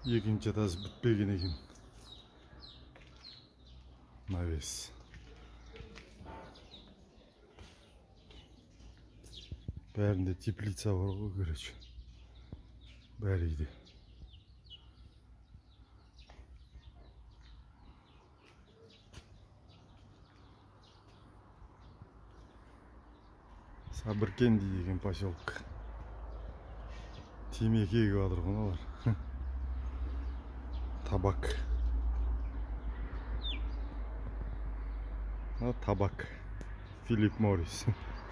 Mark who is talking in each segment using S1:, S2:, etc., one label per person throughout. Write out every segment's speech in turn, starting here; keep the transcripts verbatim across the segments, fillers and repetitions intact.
S1: Екінші этаж бітпеген екен. Навес. Бәрінде теплица бар ғой, короче. Бәрі үйде. Сабыркенди деген поселок. Темекі егіп жатыр ғой олар. Табак. А, табак. Филипп Моррис.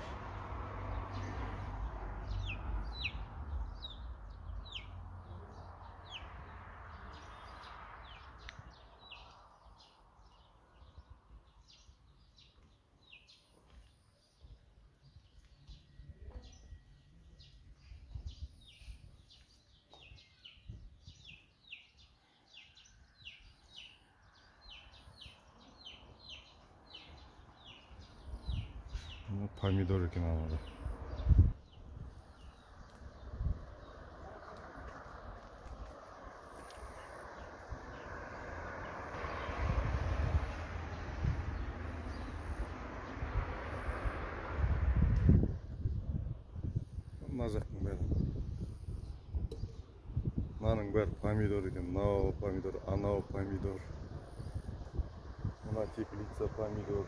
S1: Помидор екен алады. Мына жақтың бәрі. Мынаның бәрі помидор екен. Мынау помидор, анау помидор. Мына теплица помидор.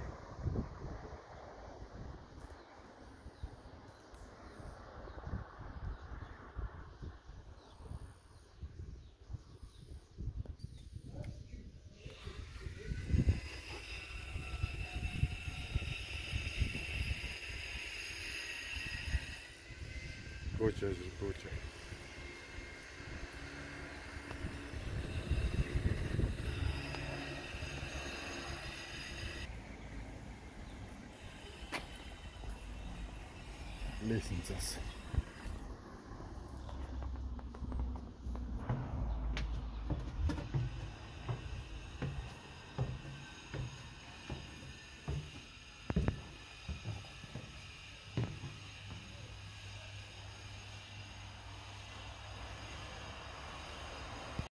S1: Доча жүр, доча. Лестницасы.